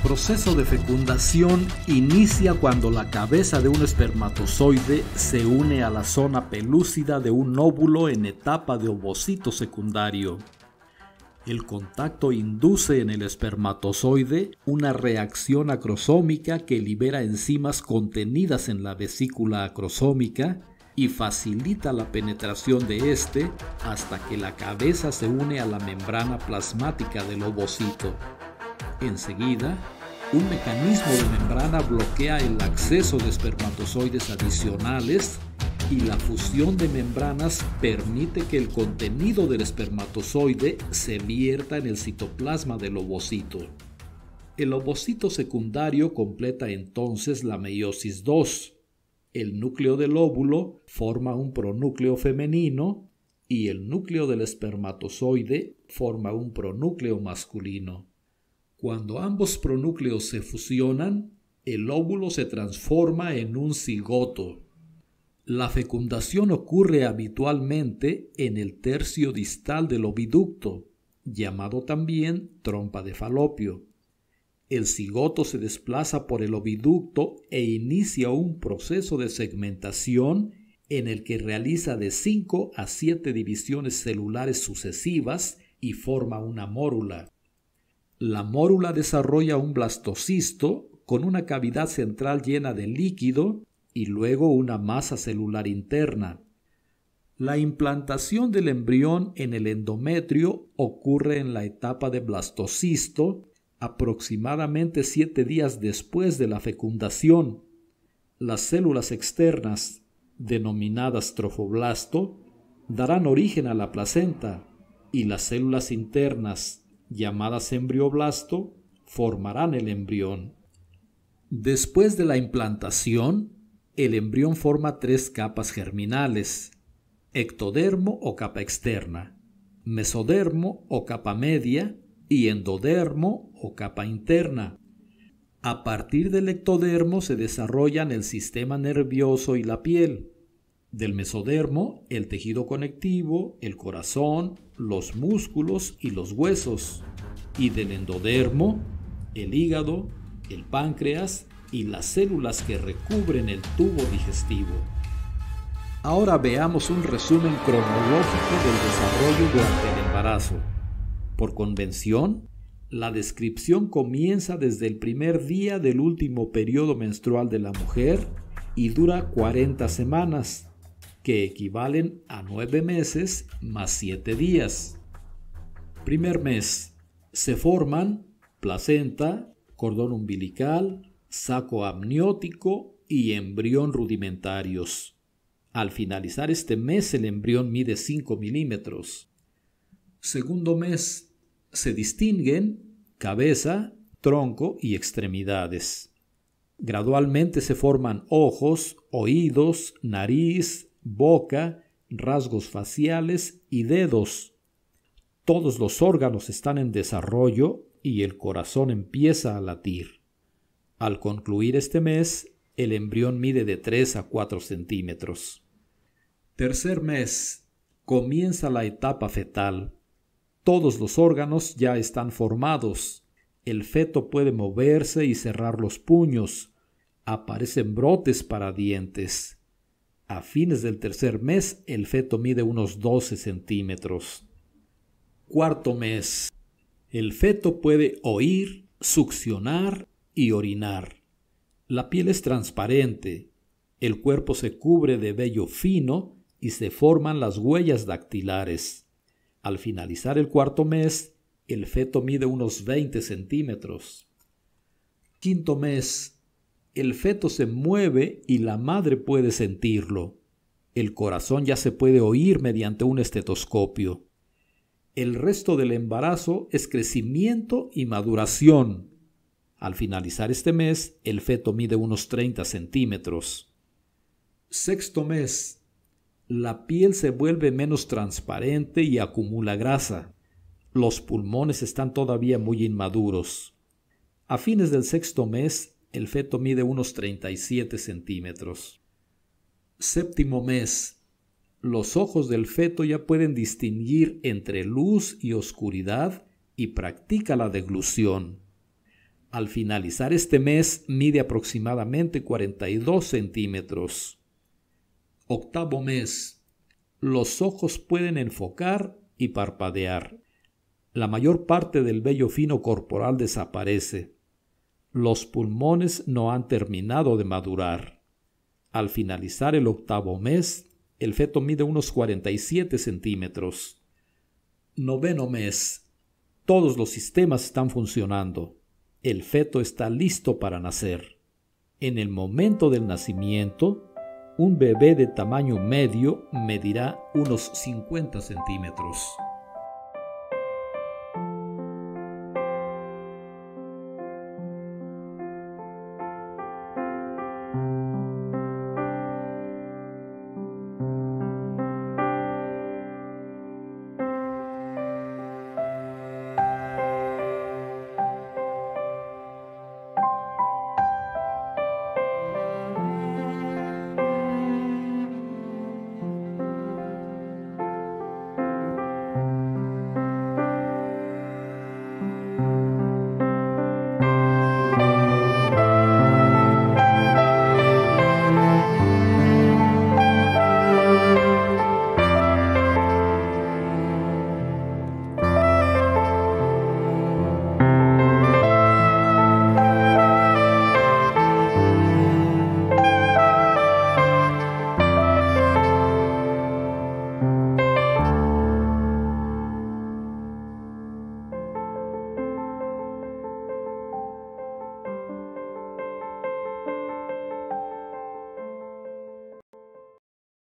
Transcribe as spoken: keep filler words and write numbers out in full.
proceso de fecundación inicia cuando la cabeza de un espermatozoide se une a la zona pelúcida de un óvulo en etapa de ovocito secundario. El contacto induce en el espermatozoide una reacción acrosómica que libera enzimas contenidas en la vesícula acrosómica y facilita la penetración de éste hasta que la cabeza se une a la membrana plasmática del ovocito. Enseguida, un mecanismo de membrana bloquea el acceso de espermatozoides adicionales y la fusión de membranas permite que el contenido del espermatozoide se vierta en el citoplasma del ovocito. El ovocito secundario completa entonces la meiosis dos. El núcleo del óvulo forma un pronúcleo femenino y el núcleo del espermatozoide forma un pronúcleo masculino. Cuando ambos pronúcleos se fusionan, el óvulo se transforma en un cigoto. La fecundación ocurre habitualmente en el tercio distal del oviducto, llamado también trompa de Falopio. El cigoto se desplaza por el oviducto e inicia un proceso de segmentación en el que realiza de cinco a siete divisiones celulares sucesivas y forma una mórula. La mórula desarrolla un blastocisto con una cavidad central llena de líquido y luego una masa celular interna. La implantación del embrión en el endometrio ocurre en la etapa de blastocisto aproximadamente siete días después de la fecundación. Las células externas, denominadas trofoblasto, darán origen a la placenta y las células internas, llamadas embrioblasto, formarán el embrión. Después de la implantación, el embrión forma tres capas germinales: ectodermo o capa externa, mesodermo o capa media y endodermo o capa interna. A partir del ectodermo se desarrollan el sistema nervioso y la piel. Del mesodermo, el tejido conectivo, el corazón, los músculos y los huesos. Y del endodermo, el hígado, el páncreas y las células que recubren el tubo digestivo. Ahora veamos un resumen cronológico del desarrollo durante el embarazo. Por convención, la descripción comienza desde el primer día del último periodo menstrual de la mujer y dura cuarenta semanas, que equivalen a nueve meses más siete días. Primer mes. Se forman placenta, cordón umbilical, saco amniótico y embrión rudimentarios. Al finalizar este mes, el embrión mide cinco milímetros. Segundo mes. Se distinguen cabeza, tronco y extremidades. Gradualmente se forman ojos, oídos, nariz, boca, rasgos faciales y dedos. Todos los órganos están en desarrollo y el corazón empieza a latir. Al concluir este mes, el embrión mide de tres a cuatro centímetros. Tercer mes. Comienza la etapa fetal. Todos los órganos ya están formados. El feto puede moverse y cerrar los puños. Aparecen brotes para dientes. A fines del tercer mes, el feto mide unos doce centímetros. Cuarto mes. El feto puede oír, succionar y orinar. La piel es transparente. El cuerpo se cubre de vello fino y se forman las huellas dactilares. Al finalizar el cuarto mes, el feto mide unos veinte centímetros. Quinto mes. El feto se mueve y la madre puede sentirlo. El corazón ya se puede oír mediante un estetoscopio. El resto del embarazo es crecimiento y maduración. Al finalizar este mes, el feto mide unos treinta centímetros. Sexto mes. La piel se vuelve menos transparente y acumula grasa. Los pulmones están todavía muy inmaduros. A fines del sexto mes, el feto mide unos treinta y siete centímetros. Séptimo mes. Los ojos del feto ya pueden distinguir entre luz y oscuridad y practica la deglución. Al finalizar este mes mide aproximadamente cuarenta y dos centímetros. Octavo mes. Los ojos pueden enfocar y parpadear. La mayor parte del vello fino corporal desaparece. Los pulmones no han terminado de madurar. Al finalizar el octavo mes, el feto mide unos cuarenta y siete centímetros. Noveno mes. Todos los sistemas están funcionando. El feto está listo para nacer. En el momento del nacimiento, un bebé de tamaño medio medirá unos cincuenta centímetros.